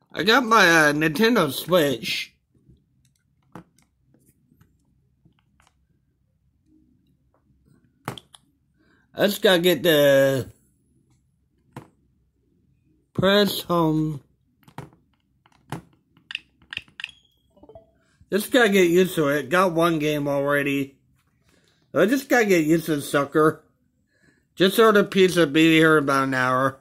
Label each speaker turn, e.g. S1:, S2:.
S1: I got my Nintendo Switch. I just gotta get the press home. Just gotta get used to it. Got one game already. I just gotta get used to the sucker. Just ordered a pizza, be here in about an hour.